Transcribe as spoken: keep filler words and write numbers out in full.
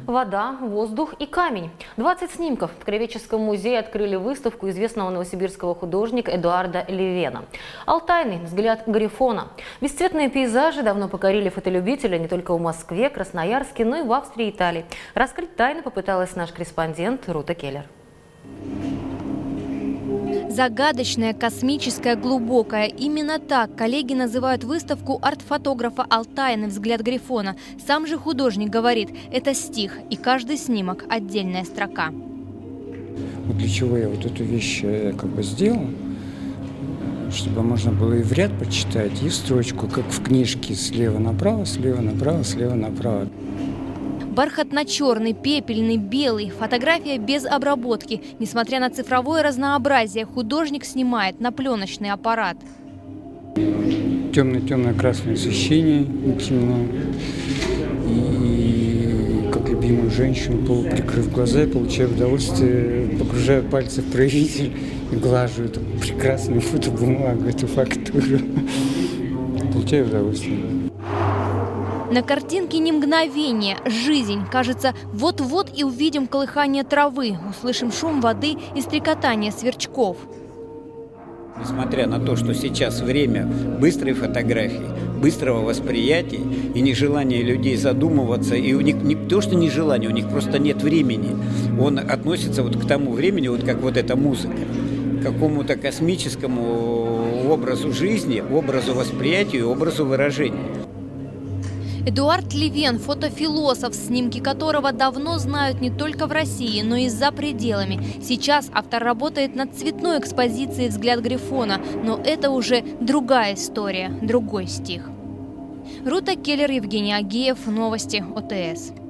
Вода, воздух и камень. двадцать снимков. В Краеведческом музее открыли выставку известного новосибирского художника Эдуарда Левена. «Алтайный взгляд Грифона». Бесцветные пейзажи давно покорили фотолюбителя не только в Москве, Красноярске, но и в Австрии и Италии. Раскрыть тайны попыталась наш корреспондент Рута Келлер. Загадочная, космическая, глубокая. Именно так коллеги называют выставку арт-фотографа «Алтайный взгляд Грифона». Сам же художник говорит, это стих, и каждый снимок – отдельная строка. Вот для чего я вот эту вещь как бы сделал, чтобы можно было и в ряд почитать, и в строчку, как в книжке, слева направо, слева направо, слева направо. Бархатно-черный, пепельный, белый. Фотография без обработки. Несмотря на цифровое разнообразие, художник снимает на пленочный аппарат. Темно-темно-красное освещение интимное. И как любимую женщину, полуприкрыв глаза, я получаю удовольствие, погружаю пальцы в проявитель и глажу эту прекрасную фотобумагу, эту фактуру. Получаю удовольствие. На картинке не мгновение, жизнь. Кажется, вот-вот и увидим колыхание травы, услышим шум воды и стрекотание сверчков. Несмотря на то, что сейчас время быстрой фотографии, быстрого восприятия и нежелания людей задумываться, и у них не то, что нежелание, у них просто нет времени. Он относится вот к тому времени, вот как вот эта музыка, к какому-то космическому образу жизни, образу восприятия и образу выражения. Эдуард Левен – фотофилософ, снимки которого давно знают не только в России, но и за пределами. Сейчас автор работает над цветной экспозицией «Взгляд Грифона», но это уже другая история, другой стих. Рута Келлер, Евгений Агеев, новости ОТС.